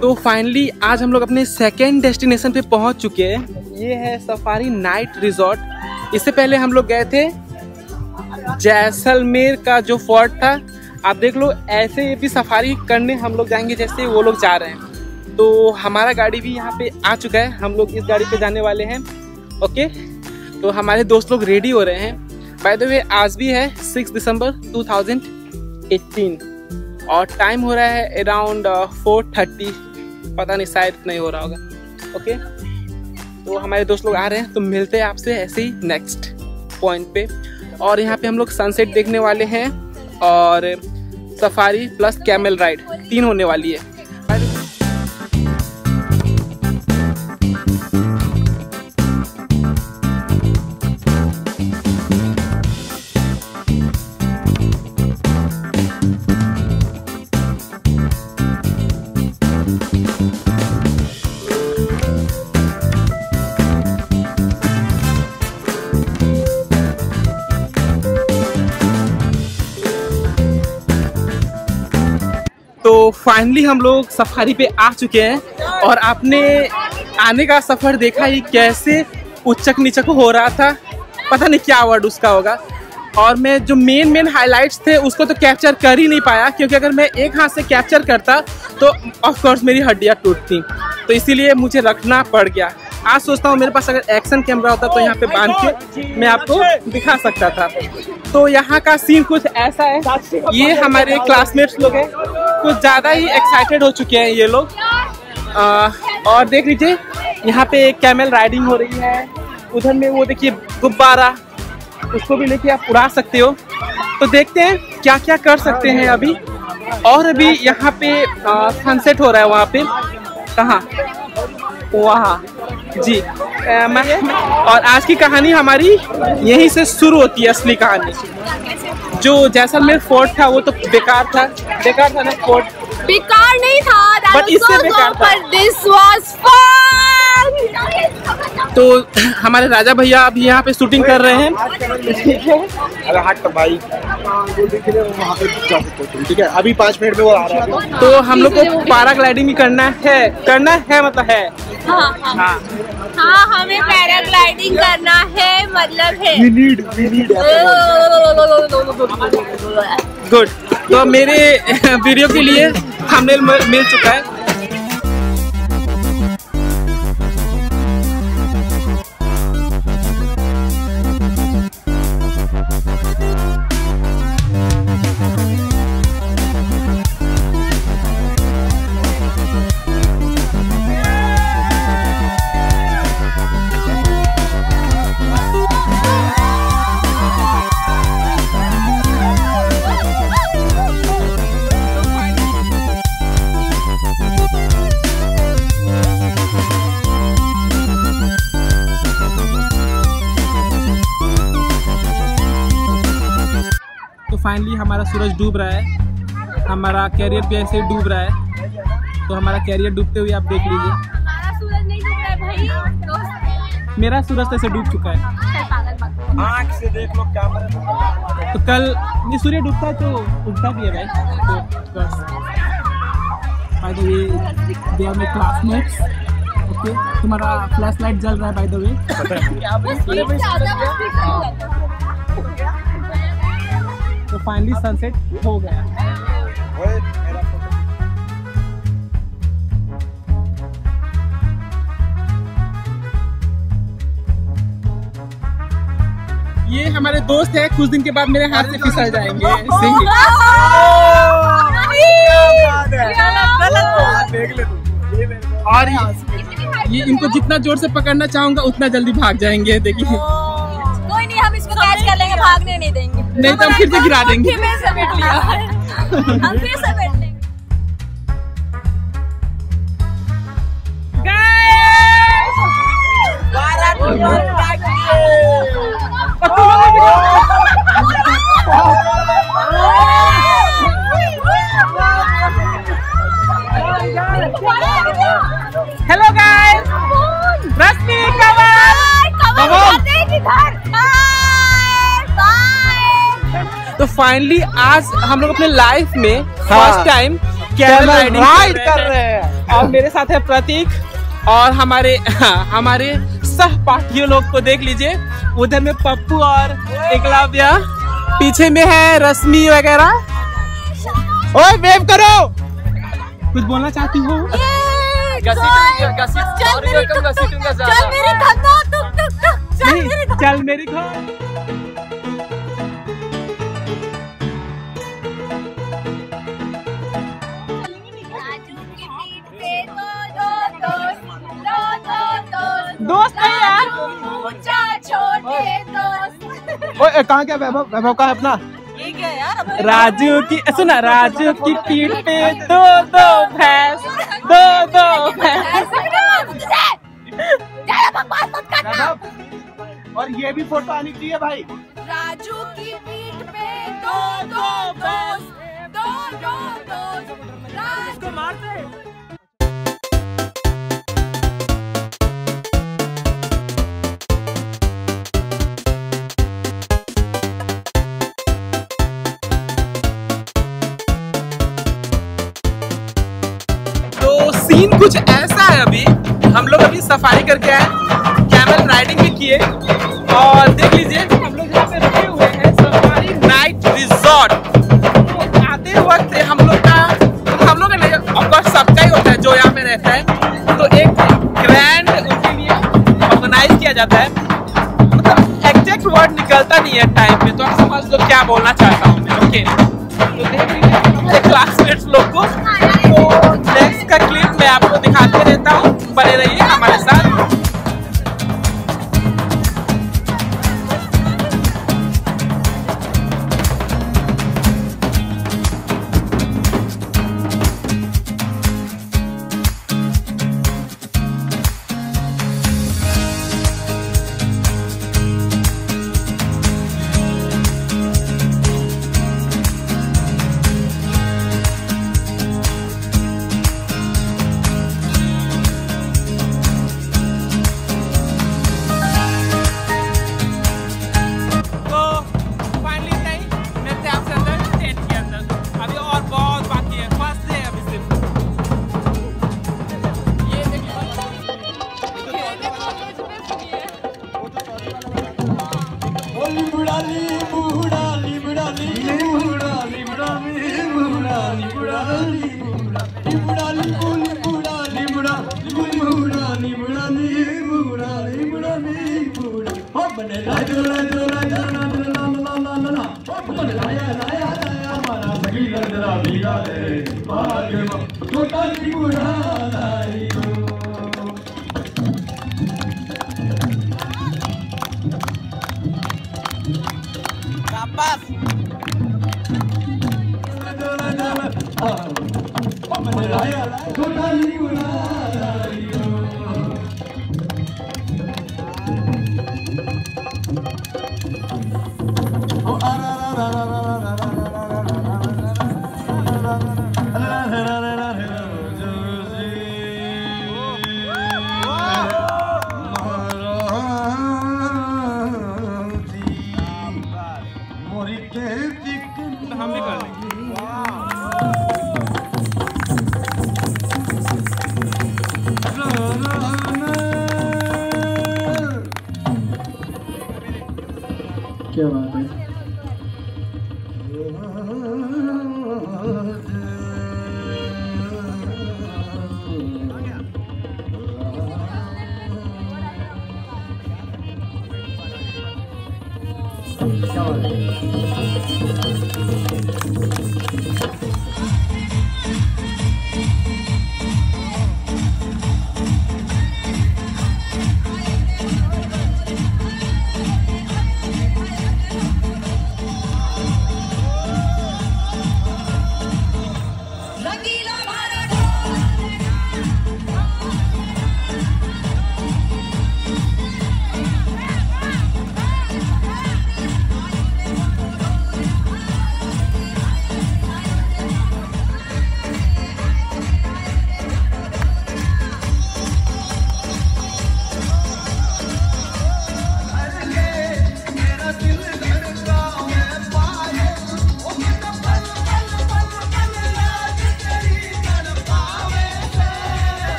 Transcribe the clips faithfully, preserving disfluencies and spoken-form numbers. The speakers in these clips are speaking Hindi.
तो फाइनली आज हम लोग अपने सेकेंड डेस्टिनेशन पे पहुंच चुके हैं। ये है सफारी नाइट रिजॉर्ट। इससे पहले हम लोग गए थे जैसलमेर का जो फोर्ट था। आप देख लो, ऐसे भी सफारी करने हम लोग जाएंगे जैसे वो लोग जा रहे हैं। तो हमारा गाड़ी भी यहाँ पे आ चुका है, हम लोग इस गाड़ी पे जाने वाले हैं। ओके, तो हमारे दोस्त लोग रेडी हो रहे हैं। बाय द वे आज भी है six December two thousand eighteen और टाइम हो रहा है अराउंड फोर थर्टी, पता नहीं शायद नहीं हो रहा होगा। ओके, तो हमारे दोस्त लोग आ रहे हैं, तो मिलते हैं आपसे ऐसे ही नेक्स्ट पॉइंट पे। और यहाँ पे हम लोग सनसेट देखने वाले हैं और सफारी प्लस कैमल राइड तीन होने वाली है। तो फाइनली हम लोग सफारी पे आ चुके हैं और आपने आने का सफ़र देखा ही कैसे उचक नीचक हो रहा था, पता नहीं क्या वर्ड उसका होगा। और मैं जो मेन मेन हाइलाइट्स थे उसको तो कैप्चर कर ही नहीं पाया, क्योंकि अगर मैं एक हाथ से कैप्चर करता तो ऑफ कोर्स मेरी हड्डियाँ टूटती, तो इसीलिए मुझे रखना पड़ गया। आज सोचता हूँ मेरे पास अगर एक्शन कैमरा होता तो यहाँ पे बांध के मैं आपको दिखा सकता था। तो यहाँ का सीन कुछ ऐसा है। ये हमारे क्लासमेट्स लोग हैं, कुछ ज़्यादा ही एक्साइटेड हो चुके हैं ये लोग। आ, और देख लीजिए यहाँ पे कैमल राइडिंग हो रही है। उधर में वो देखिए गुब्बारा, उसको भी लेके आप उड़ा सकते हो। तो देखते हैं क्या क्या कर सकते हैं अभी। और अभी यहाँ पे सनसेट हो रहा है, वहाँ पे कहाँ, वहाँ जी। आ, मैं, और आज की कहानी हमारी यहीं से शुरू होती है। असली कहानी जो जैसलमेर फोर्ट था वो तो बेकार था, बेकार था ना फोर्ट, बेकार नहीं था, बट इससे बेकार था। This was fun। तो हमारे राजा भैया अभी यहाँ पे शूटिंग कर रहे हैं। अरे हट भाई, ठीक है, अभी पाँच मिनट में वो आ रहा है। तो हम लोग को पैराग्लाइडिंग भी करना है, करना है मतलब है हाँ हाँ, हाँ। हाँ हमें पैराग्लाइडिंग करना है, मतलब है। We need, we need good. तो मेरे वीडियो के लिए थंबनेल मिल चुका है। फाइनली हमारा सूरज डूब रहा है, हमारा कैरियर भी ऐसे ही डूब रहा है। तो हमारा कैरियर डूबते हुए आप देख लीजिए। हमारा सूरज नहीं डूब रहा है भाई, मेरा सूरज तो ऐसे डूब चुका है। आँख से देख लो क्या। तो कल ये सूर्य डूबता है तो उगता भी है भाई। तो बस by the way they are my classmates. Okay, तुम्हारा फ्लैश लाइट जल रहा है बाय द वे। तो फाइनली सनसेट हो गया। ये हमारे दोस्त है, कुछ दिन के बाद मेरे हाथ से फिसल जाएंगे। और ये इनको जितना जोर से पकड़ना चाहूंगा उतना जल्दी भाग जाएंगे। देखिए कोई नहीं, हम इसको कैच कर लेंगे, भागने नहीं देंगे। नहीं तो हम फिर से गिरा देंगे। हम फिर से बैठ लिया, हम फिर से बैठ लेंगे। हेलो गाइस, रश्मि तो फाइनली आज हम लोग अपने लाइफ में फर्स्ट टाइम कैमल राइड कर रहे हैं। और मेरे साथ है प्रतीक और हमारे हमारे सहपाठियों लोग को देख लीजिए। उधर में पप्पू और एकलव्य, पीछे में है रश्मि वगैरह। ओए वेव करो, कुछ बोलना चाहती हो? चल मेरी घर। दोस्त नहीं यार, ओए कहाँ क्या वैभव? वैभव कहाँ है अपना? ये क्या यार? राजू की सुना, राजू की पीठ पे दो दो भैंस, दो दो भैंस। और ये भी फोटो आनी चाहिए भाई। राजू की पीठ पे दो दो दोस्त, दो दो दोस्त, राजू मारते। सीन कुछ ऐसा है, अभी हम लोग अभी सफारी करके आए, कैमल राइडिंग भी किए और देख लीजिए हम लोग यहाँ पे रुके हुए हैं सफारी नाइट रिजॉर्ट। तो आते वक्त हम लोग का हम लोग का ऑफकोर्स सबका ही होता है जो यहाँ पे रहता है, तो एक ग्रैंड उनके लिए ऑर्गेनाइज किया जाता है। मतलब एग्जैक्ट वर्ड निकलता नहीं है टाइम पे, तो आप समझ लो क्या बोलना चाहता हूँ मैं। ओके, तो देख लीजिए हमारे क्लासमेट्स लोग को। तो नेक्स्ट का क्लिप मैं आपको दिखाते रहता हूँ, बने रहिए हमारे साथ। हम भी कर क्या बात है। क्या बात है।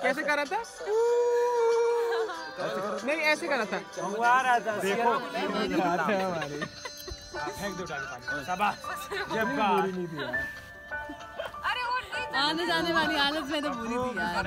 कैसे कर रहा था? नहीं ऐसे कर रहा था। देखो आने जाने वाली हालत में तो बुरी थी यार।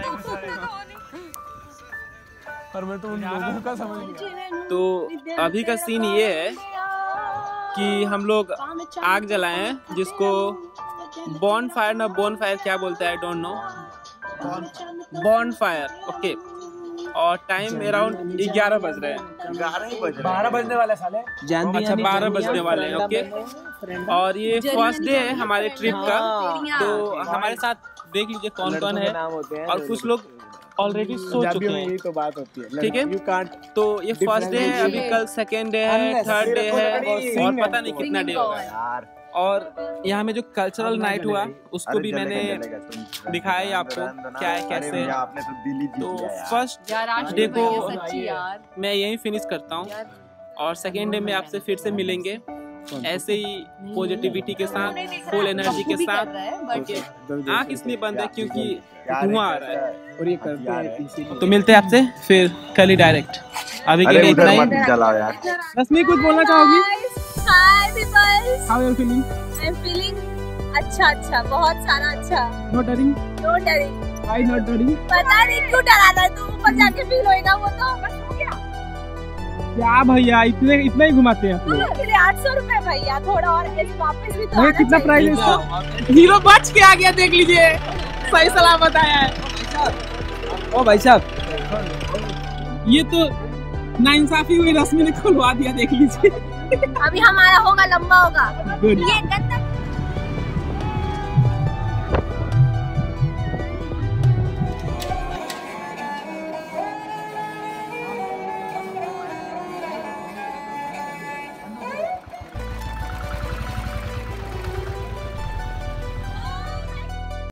पर मैं तो उन लोगों का समझ गया। तो अभी का सीन ये है कि हम लोग आग जलाए हैं, जिसको बॉन फायर ना बॉन फायर क्या बोलते हैं, I don't know. Bonfire, okay. और टाइम अराउंड ग्यारह बज रहे हैं, बारह बजने वाले साले। अच्छा बारह बजने वाले हैं, ओके। और ये फर्स्ट डे है हमारे ट्रिप का, तो हमारे साथ देख लीजिए कौन कौन है, और कुछ लोग ऑलरेडी सो चुके हैं, तो बात होती है, ठीक है। तो ये फर्स्ट डे है, अभी कल सेकेंड डे है, थर्ड डे है, और पता नहीं कितना डे होगा यार। और यहाँ में जो कल्चरल नाइट हुआ उसको भी मैंने दिखाया आपको क्या है कैसे। तो फर्स्ट डे को मैं यहीं फिनिश करता हूँ, और सेकेंड डे में आपसे फिर से मिलेंगे ऐसे ही पॉजिटिविटी के साथ, फुल एनर्जी के साथ। आँख इसलिए बंद है क्योंकि धुआं आ रहा है, और ये करते हैं। तो मिलते हैं आपसे फिर कल ही डायरेक्ट। अभी के लिए इतना ही। रश्मि कुछ बोलना चाहोगी? Hi people, How are you feeling? I'm feeling अच्छा अच्छा, बहुत सारा अच्छा। Not daring? No daring. Why not daring? पता नहीं क्यों डरा था तू, ऊपर जाके फील होएगा वो तो बस हो गया। क्या भैया इतने इतना ही घुमाते हैं आप लोग? फिर आठ सौ रुपए भैया, थोड़ा और ऐसे वापस भी तो भैया कितना प्राइस है इसका? हीरो बच के आ गया, देख लीजिए, सही सलामत आया है। ओ भाई साहब, ये तो नाइंसाफी हुई, रश्मि ने खुलवा दिया, देख लीजिए। अभी हमारा होगा, लंबा होगा। Good. ये गंदा